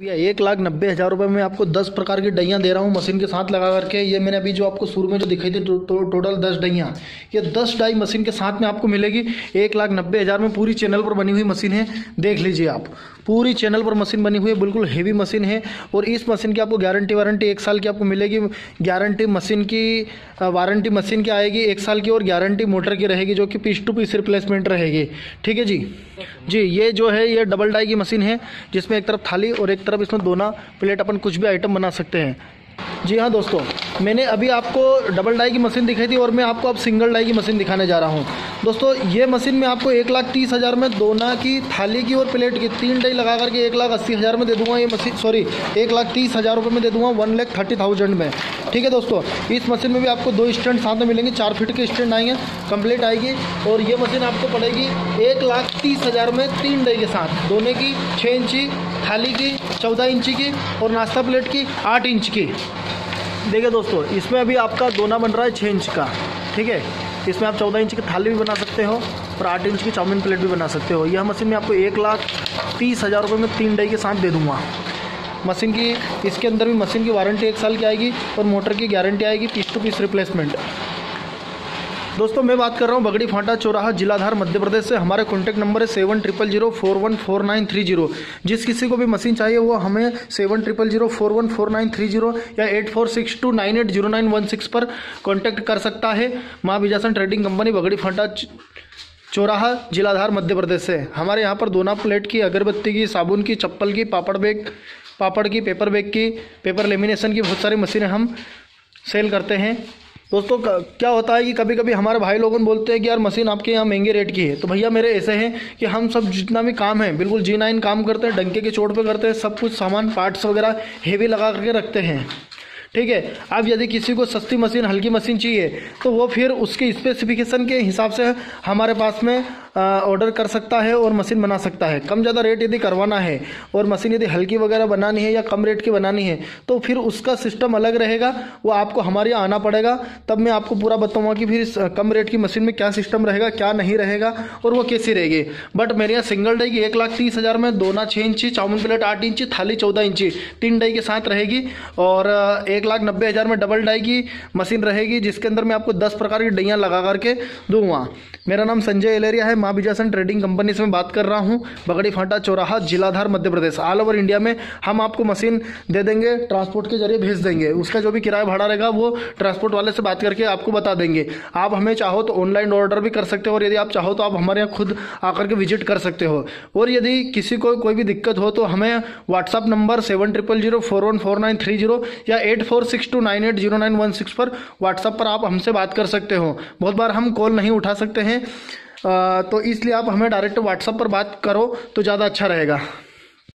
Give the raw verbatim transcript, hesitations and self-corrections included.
भैया एक लाख नब्बे हज़ार रुपये में आपको दस प्रकार की डैयाँ दे रहा हूँ मशीन के साथ लगा करके। ये मैंने अभी जो आपको शुरू में जो दिखाई थी टो, टो, टोटल दस डैयाँ, ये दस डाई मशीन के साथ में आपको मिलेगी एक लाख नब्बे हज़ार में। पूरी चैनल पर बनी हुई मशीन है, देख लीजिए आप, पूरी चैनल पर मशीन बनी हुई है, बिल्कुल हेवी मशीन है। और इस मशीन की आपको गारंटी वारंटी एक साल की आपको मिलेगी। गारंटी मशीन की वारंटी मशीन की आएगी एक साल की, और गारंटी मोटर की रहेगी जो कि पीस टू पीस रिप्लेसमेंट रहेगी। ठीक है जी जी ये जो है ये डबल डाई की मशीन है, जिसमें एक तरफ थाली और एक तरफ इसमें दोना प्लेट अपन कुछ भी आइटम बना सकते हैं। जी हाँ दोस्तों, मैंने अभी आपको डबल डाई की मशीन दिखाई थी और मैं आपको अब सिंगल डाई की मशीन दिखाने जा रहा हूँ। दोस्तों ये मशीन में आपको एक लाख तीस हज़ार में दोना की, थाली की और प्लेट की तीन डाई लगा करके एक लाख अस्सी हज़ार में दे दूंगा ये मशीन। सॉरी एक लाख तीस हज़ार रुपये में दे दूंगा, वन लाख थर्टी थाउजेंड में। ठीक है दोस्तों, इस मशीन में भी आपको दो स्टैंड साथ में मिलेंगे, चार फीट के स्टैंड आएंगे, कंप्लीट आएगी। और ये मशीन आपको पड़ेगी एक लाख तीस हज़ार में तीन डाई के साथ, दोने की छः इंची, थाली की चौदह इंची की और नाश्ता प्लेट की आठ इंच की। देखिए दोस्तों, इसमें अभी आपका दोना बन रहा है छः इंच का। ठीक है, इसमें आप चौदह इंच की थाली भी बना सकते हो और आठ इंच की चाउमीन प्लेट भी बना सकते हो। यह मशीन में आपको एक लाख तीस हज़ार रुपये में तीन डाई के साथ दे दूँगा। मशीन की इसके अंदर भी मशीन की वारंटी एक साल की आएगी और मोटर की गारंटी आएगी पीस टू पीस रिप्लेसमेंट। दोस्तों मैं बात कर रहा हूँ बगड़ी फांटा चौराहा जिलाधार मध्य प्रदेश से। हमारे कॉन्टैक्ट नंबर है seven triple zero four one four nine three zero. जिस किसी को भी मशीन चाहिए वो हमें seven triple zero four one four nine three zero या eight four six two nine eight zero nine one six पर कॉन्टैक्ट कर सकता है। माँ विजासन ट्रेडिंग कंपनी, बगड़ी फांटा चौराहा जिलाधार मध्य प्रदेश से। हमारे यहाँ पर दोना प्लेट की, अगरबत्ती की, साबुन की, चप्पल की, पापड़ बैग पापड़ की, पेपर बैग की, पेपर लेमिनेशन की बहुत सारी मशीनें हम सेल करते हैं। दोस्तों क्या होता है कि कभी कभी हमारे भाई लोगों बोलते हैं कि यार मशीन आपके यहाँ महंगे रेट की है। तो भैया मेरे ऐसे हैं कि हम सब जितना भी काम है बिल्कुल जी नाइन काम करते हैं, डंके की चोट पे करते हैं, सब कुछ सामान पार्ट्स वगैरह हेवी लगा करके रखते हैं। ठीक है, अब यदि किसी को सस्ती मशीन, हल्की मशीन चाहिए तो वो फिर उसके स्पेसिफिकेशन के हिसाब से हमारे पास में ऑर्डर कर सकता है और मशीन बना सकता है। कम ज़्यादा रेट यदि करवाना है और मशीन यदि हल्की वगैरह बनानी है या कम रेट की बनानी है तो फिर उसका सिस्टम अलग रहेगा, वो आपको हमारे यहाँ आना पड़ेगा। तब मैं आपको पूरा बताऊँगा कि फिर कम रेट की मशीन में क्या सिस्टम रहेगा, क्या नहीं रहेगा और वो कैसी रहेगी। बट मेरे यहाँ सिंगल डाई की एक लाख तीस हज़ार में दोना छः इंची, चाउमीन प्लेट आठ इंची, थाली चौदह इंची तीन डाई के साथ रहेगी। और एक लाख नब्बे हज़ार में डबल डाई की मशीन रहेगी, जिसके अंदर मैं आपको दस प्रकार की डाइयाँ लगा करके दूंगा। मेरा नाम संजय एलेरिया है, माँ विजासन ट्रेडिंग कंपनी से मैं बात कर रहा हूँ, बगड़ी फांटा चौराहा जिलाधार Madhya Pradesh. All over India में हम आपको मशीन दे देंगे, ट्रांसपोर्ट के जरिए भेज देंगे। उसका जो भी किराया भाड़ा रहेगा वो ट्रांसपोर्ट वाले से बात करके आपको बता देंगे। आप हमें चाहो तो ऑनलाइन ऑर्डर भी कर सकते हो और यदि आप चाहो तो आप हमारे यहाँ खुद आकर के विजिट कर सकते हो। और यदि किसी को कोई भी दिक्कत हो तो हमें WhatsApp number seven triple zero four one four nine three zero या eight four six two nine eight zero nine one six पर व्हाट्सएप पर आप हमसे बात कर सकते हो। बहुत बार हम कॉल नहीं उठा सकते हैं, तो इसलिए आप हमें डायरेक्ट व्हाट्सएप पर बात करो तो ज़्यादा अच्छा रहेगा।